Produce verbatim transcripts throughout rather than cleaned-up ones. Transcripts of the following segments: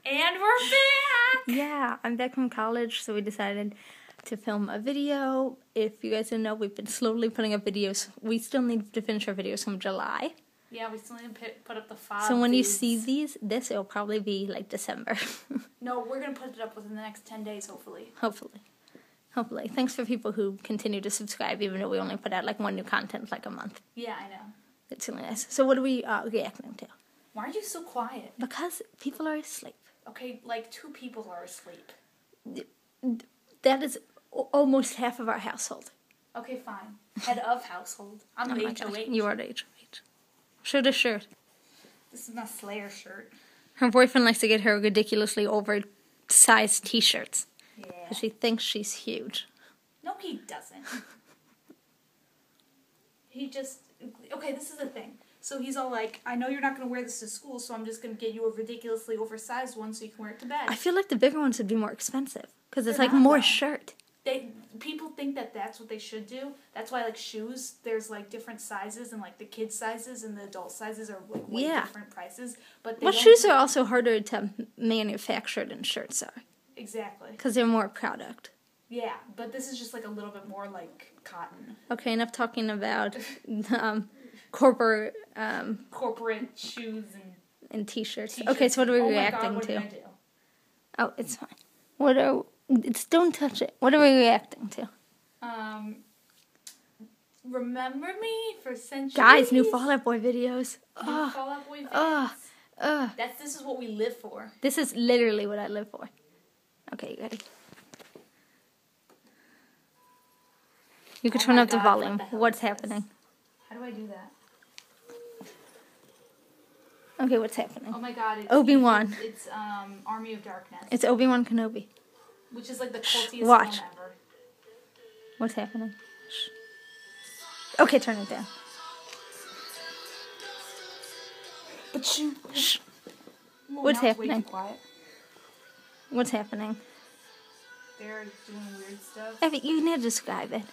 And we're back! Yeah, I'm back from college, so we decided to film a video. If you guys didn't know, we've been slowly putting up videos. We still need to finish our videos from July. Yeah, we still need to put up the five. So when dudes. you see these, this, it'll probably be like December. No, we're going to put it up within the next ten days, hopefully. Hopefully. Hopefully. Thanks for people who continue to subscribe, even though we only put out like one new content like a month. Yeah, I know. It's really nice. So what are we uh, reacting to? Why are you so quiet? Because people are asleep. Okay, like two people are asleep. That is almost half of our household. Okay, fine. Head of household. I'm oh H O H. You are the H O H. Show the shirt. This is my Slayer shirt. Her boyfriend likes to get her ridiculously oversized t-shirts. Yeah. Because she thinks she's huge. No, he doesn't. He just... Okay, this is the thing. So he's all like, I know you're not going to wear this to school, so I'm just going to get you a ridiculously oversized one so you can wear it to bed. I feel like the bigger ones would be more expensive. Because it's They're like not, more though. shirt. They People think that that's what they should do. That's why, like, shoes, there's, like, different sizes, and, like, the kids' sizes and the adult sizes are, like, way yeah. different prices. But well, shoes are also harder to manufacture than shirts are. Exactly. Because they're more product. Yeah, but this is just, like, a little bit more, like, cotton. Okay, enough talking about um, corporate... Um, corporate shoes and... And t-shirts. t-shirts. Okay, so what are we oh reacting my God, what to? Did I do? Oh, it's fine. What are... It's, don't touch it. What are we reacting to? Um... Remember me for centuries? Guys, new Fall Out Boy videos. New Ugh. Fall Out Boy videos? Ugh. Ugh. That's, this is what we live for. This is literally what I live for. Okay, you ready? You can Oh turn my up the God, volume. what the hell What's is this? happening? How do I do that? Okay, what's happening? Oh my God! It's, Obi-Wan. It's, it's um Army of Darkness. It's Obi-Wan Kenobi. Which is like the cultiest Watch. film ever. What's happening? Shh. Okay, turn it down. But you. Shh. Well, What's now it's way happening? too quiet. What's happening? They're doing weird stuff. Abbi, you need to describe it.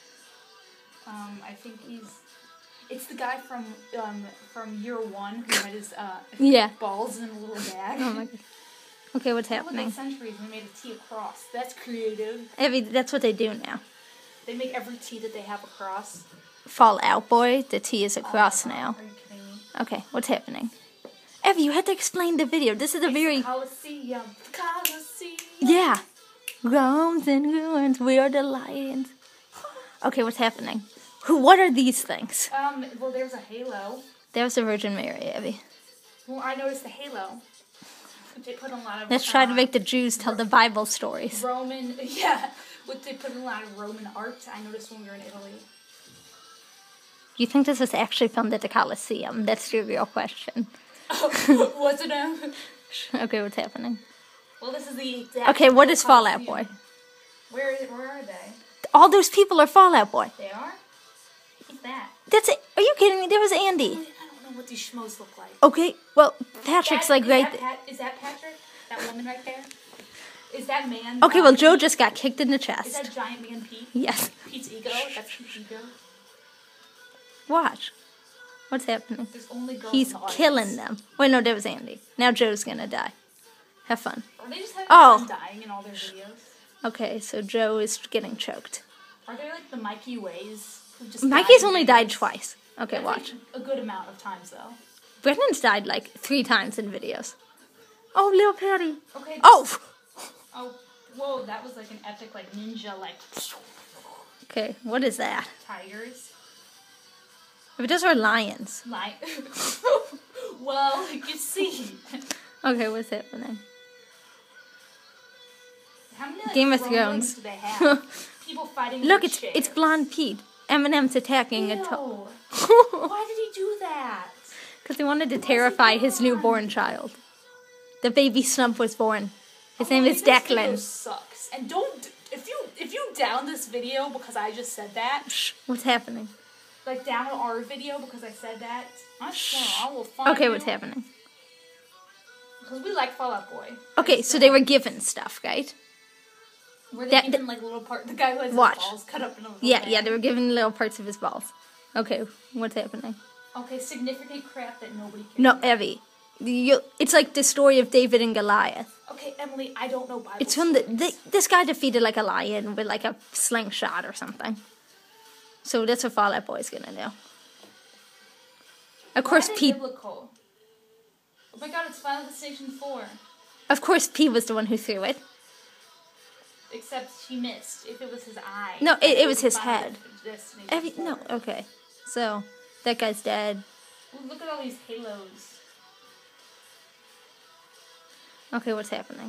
Um, I think he's. It's the guy from um from year one who had his uh Yeah. balls in a little bag. Oh my God. Okay, what's Look at happening? centuries and they made a T across. That's creative. Abbi, that's what they do now. They make every T that they have a cross. Fall Out Boy. The T is across Oh my God, now. Are you kidding me? Okay, what's happening? Abbi, you had to explain the video. This is a It's very... the Coliseum. Coliseum. Yeah. Groans and ruins, we are the lions. Okay, what's happening? Who? What are these things? Um, well, there's a halo. There's the Virgin Mary, Abbi. Well, I noticed the halo. They put a lot of... Let's try uh, to make the Jews tell the Bible stories. Roman, yeah. Which they put a lot of Roman art. I noticed when we were in Italy. You think this was actually filmed at the Colosseum? That's the real question. Oh, was it a... Okay, what's happening? Well, this is the exact... Okay, what is Fall Out Colosseum. Boy? Where, where are they? All those people are Fall Out Boy. They are? Who's that? That's it. Are you kidding me? There was Andy. I don't know what these schmoes look like. Okay, well, Patrick's That- like is right that there. Pat, is that Patrick? That woman right there? Is that man? Okay, uh, well, Joe just got kicked in the Is chest. that giant man Pete? Yes. Pete's ego? That's Pete's ego? Watch. What's happening? There's only girls He's in the audience. killing them. Wait, no, that was Andy. Now Joe's gonna die. Have fun. Are they just having Oh. fun dying in all their videos? Okay, so Joe is getting choked. Are they like the Mikey Ways? Who just Mikey's died in only videos? died twice. Okay, That's, watch. like, a good amount of times, though. Brendan's died like three times in videos. Oh, little Patty. Okay. Oh! Oh, whoa, that was like an epic, like, ninja, like, Okay, what is that? tigers. If those are lions. Like, well, you see. Okay, what's happening? How many, like, Game of Thrones Thrones. do they have? People fighting Look, with it's chairs. it's Blonde Pete. Eminem's attacking a Ew. to- Why did he do that? Because he wanted to terrify his newborn child. The baby Snump was born. His Oh, name I is think this video Declan. sucks. And don't if you if you down this video because I just said that, Shh, what's happening? like down our video because I said that, I'm sure I will find Okay, you. what's happening? Because we like Fall Out Boy. Okay, so they were given stuff, right? Were they that- given like little part? The guy who has Watch. his balls cut up in a little Yeah, bag. yeah, they were given little parts of his balls. Okay, what's happening? Okay, significant crap that nobody cares No, about. Abbi. You, it's like the story of David and Goliath. Okay, Emily, I don't know Bible. It's when the, the, this guy defeated like a lion with like a slingshot or something. So that's what Fall Out Boy's gonna do. Of course, P. Biblical? Oh my God, it's Final Destination four. Of course, P was the one who threw it. Except he missed. If it was his eye. No, it, it was his Final head. Destination Every, four. no, okay. So that guy's dead. Ooh, look at all these halos. Okay, what's happening?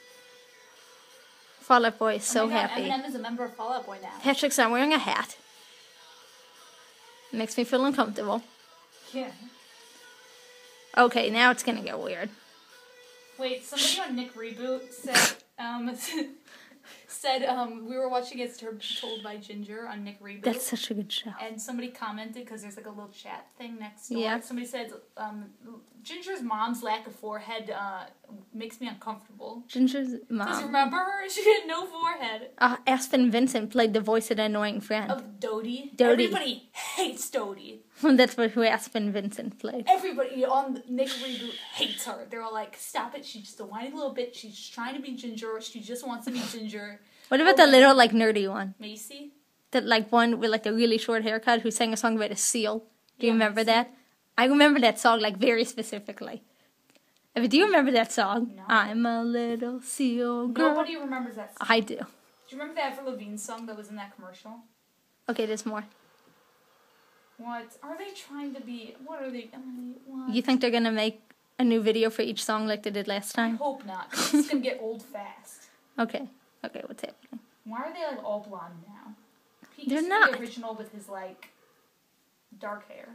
Fall Out Boy is so oh my God, happy. Eminem is a member of Fall Out Boy now. Patrick's not wearing a hat. Makes me feel uncomfortable. Yeah. Okay, now it's gonna get weird. Wait, somebody on Nick Reboot said, um, said, um, we were watching It's Told by Ginger on Nick Reboot. That's such a good show. And somebody commented, because there's like a little chat thing next door. Yeah. Somebody said, um, Ginger's mom's lack of forehead, uh, makes me uncomfortable. Ginger's Because mom. remember her? She had no forehead. Uh, Aspen Vincent played the voice of the annoying friend. Of Dodie. Dodie. Everybody hates Dodie. That's what who Aspen Vincent played. Everybody on Nick Reboot hates her. They're all like, stop it. She's just a whiny little bitch. She's just trying to be Ginger. She just wants to be Ginger. What about oh, the little like nerdy one? Macy? That like one with like the really short haircut who sang a song about a seal. Do you Yeah, remember Macy. that? I remember that song like very specifically. I mean, do you remember that song? No. I'm a little seal girl. Nobody remembers that song. I do. Do you remember the Avril Lavigne song that was in that commercial? Okay, there's more. What? Are they trying to be... What are they... Emily, what? You think they're gonna make a new video for each song like they did last I time? hope not. 'Cause This is going to get old fast. Okay. Okay, what's happening? Why are they, like, all blonde now? He They're used to not. be original with his, like, dark hair.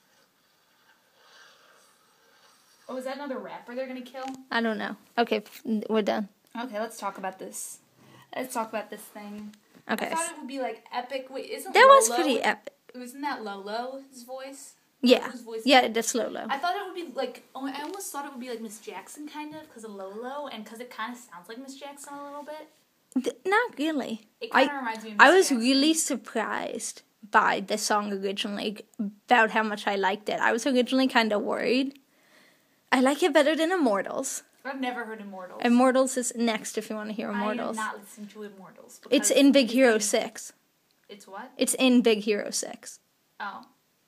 Oh, is that another rapper they're going to kill? I don't know. Okay, we're done. Okay, let's talk about this. Let's talk about this thing. Okay. I thought it would be, like, epic. Wait, isn't That was Lolo- pretty epic. Wasn't that Lolo's voice? Yeah. Lolo's voice? Yeah, that's Lolo. I thought it would be like, oh, I almost thought it would be like Miss Jackson kind of because of Lolo and because it kind of sounds like Miss Jackson a little bit. Th- not really. It kind I of reminds me of Miss I was Jackson. really surprised by the song originally about how much I liked it. I was originally kind of worried. I like it better than Immortals. I've never heard Immortals. Immortals is next if you want to hear Immortals. I am not listening to Immortals. It's because in Big it's Hero in- six. It's what? It's in Big Hero six. Oh.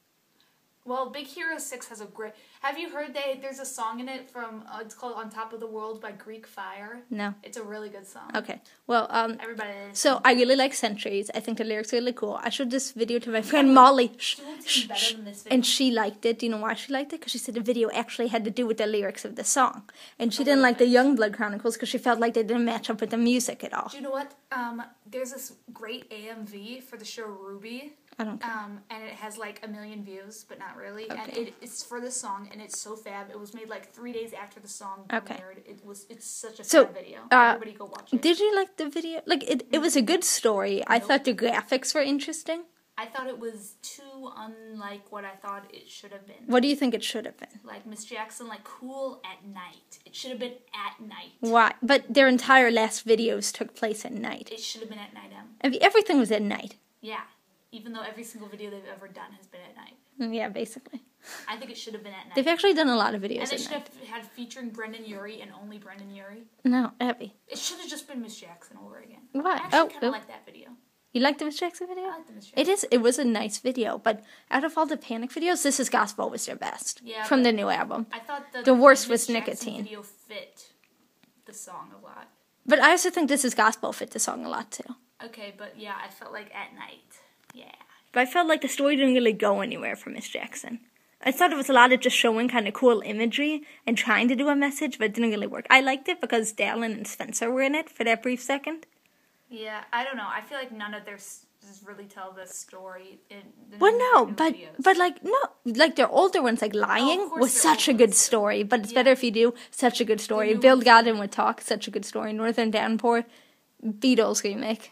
Well, Big Hero six has a great... Have you heard they? There's a song in it from... Uh, it's called On Top of the World by Greek Fire. No. It's a really good song. Okay. Well, um... Everybody... So, I really like Centuries. I think the lyrics are really cool. I showed this video to my friend Molly. Shh, She won't shh, be better shh. than this video. And she liked it. Do you know why she liked it? Because she said the video actually had to do with the lyrics of the song. And she A didn't little like the bit. Youngblood Chronicles because she felt like they didn't match up with the music at all. Do you know what? Um, there's this great A M V for the show Ruby. I don't care. Um, and it has like a million views, but not really. And Okay. it, it's for the song, and it's so fab. It was made like three days after the song Okay. premiered. It was. It's such a So, fab video. uh, Everybody go watch it. Did you like the video? Like, it, it was a good story. I Nope. thought the graphics were interesting. I thought it was too unlike what I thought it should have been. What do you think it should have been? Like Miss Jackson, like cool at night. It should have been at night. Why? But their entire last videos took place at night. It should have been at night. M. I mean, everything was at night. Yeah. Even though every single video they've ever done has been at night. Yeah, basically. I think it should have been at night. They've actually done a lot of videos and they at should night. have had featuring Brendan Urie and only Brendan Urie. No, Abby. It should have just been Miss Jackson over again. Why? I actually Oh, kind oh. of like that video. You like the Miss Jackson video? I like the Miss Jackson. It is. It was a nice video, but out of all the Panic videos, This Is Gospel was their best. Yeah, From but the new album. I thought the, The worst Miss was Jackson Nicotine. video fit the song a lot. But I also think This Is Gospel fit the song a lot too. Okay, but yeah, I felt like at night. Yeah. But I felt like the story didn't really go anywhere for Miss Jackson. I thought it was a lot of just showing kind of cool imagery and trying to do a message, but it didn't really work. I liked it because Dallin and Spencer were in it for that brief second. Yeah, I don't know. I feel like none of their s- really tell the story in the Well, new- no, new but videos. but like no, like their older ones, like Lying, course was their such a older good ones. story. But it's Yeah. better if you do such a good story. new Bill ones Godwin are- would talk, such a good story. Northern Downpour, Beatles remake.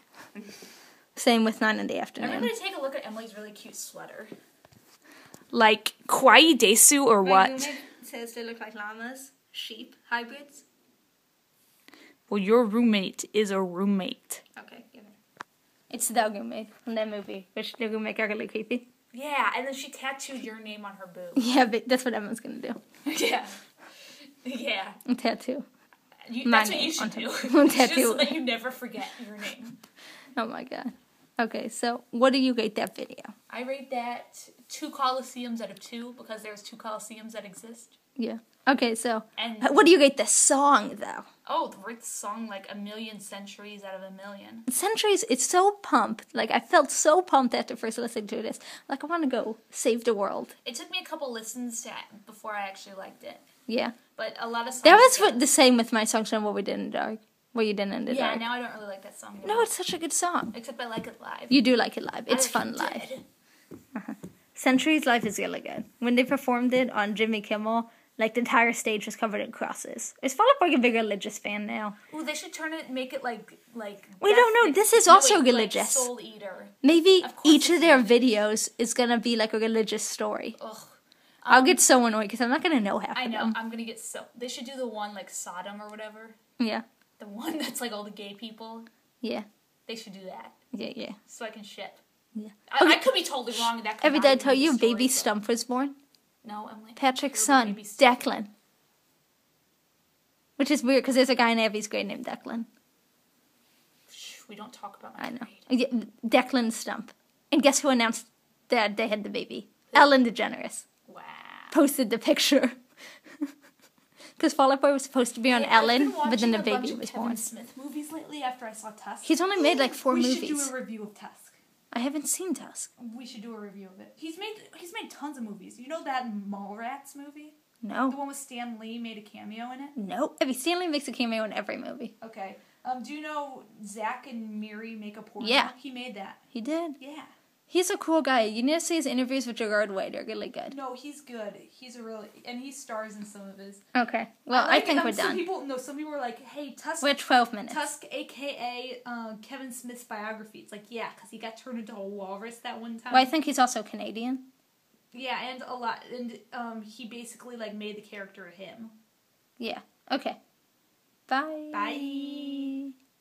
Same with Nine in the Afternoon. Everybody take a look at Emily's really cute sweater. Like kawaii desu or what? Says they look like llamas, sheep, hybrids. Well, your roommate is a roommate. Okay, give it. It's the roommate from that movie, which the roommate got really creepy. Yeah, and then she tattooed your name on her boob. Yeah, but that's what everyone's gonna do. Yeah. Yeah. A tattoo. You, My that's what name you should on do. tattoo. You should Tattoo. just so that you never forget your name. Oh my god. Okay, so what do you rate that video? I rate that two Colosseums out of two because there's two Colosseums that exist. Yeah. Okay, so And what do you rate the song though? oh, the rate the song like a million centuries out of a million. Centuries, it's so pumped. Like I felt so pumped after first listening to this. Like I want to go save the world. It took me a couple listens to before I actually liked it. Yeah. But a lot of songs. That was what, the same with my song, What We Did in the Dark. What You Did in the Yeah, Dark. now I don't really like that song. No, it's such a good song. Except I like it live. You do like it live. It's I fun like live. it. Uh-huh. Centuries live is really good. When they performed it on Jimmy Kimmel, like the entire stage was covered in crosses. Is Fall Out Boy a big religious fan now? Ooh, they should turn it, make it like like. We death- don't know. like- This is no, also wait, religious. Like Soul Eater. Maybe Of course each it's of their religious. videos is gonna be like a religious story. Ugh. I'll Um, get so annoyed because I'm not gonna know half I of know. them. I'm gonna get so. They should do the one like Sodom or whatever. Yeah, The one that's like all the gay people. yeah, They should do that yeah, yeah. so I can ship. Yeah. I, Okay. I could be totally wrong. That could Every not day I even tell be the you, story, baby but- Stump was born. No, Emily. Patrick's Pure son, baby Stump. Declan. Which is weird because there's a guy in Abby's grade named Declan. Shh, we don't talk about my I know. grade. Yeah, Declan Stump. And guess who announced that they had the baby? Ellen DeGeneres. Wow. Posted the picture. Because Fall Out Boy was supposed to be on Hey, I've Ellen, been but then the watching a bunch baby of was Kevin born. Smith movies lately after I saw Tusk. He's only made like four we movies. should do a review of Tusk. I haven't seen Tusk. We should do a review of it. He's made he's made tons of movies. You know that Mallrats movie? The No. one with Stan Lee made a cameo in it? No. Abby Stanley makes a cameo in every movie. Okay. Um, do you know Zach and Miri make a porno? Yeah. He made that. He did. Yeah. He's a cool guy. You need to see his interviews with Gerard Way. They're really good. No, he's good. He's a really and he stars in some of his. Okay. Well, I, like, think um, we're some done. People, no, some people were like, "Hey, Tusk." We're at twelve minutes. Tusk, aka um, Kevin Smith's biography. It's like, yeah, because he got turned into a walrus that one time. Well, I think he's also Canadian. Yeah, and a lot, and um, he basically like made the character him. Yeah. Okay. Bye. Bye.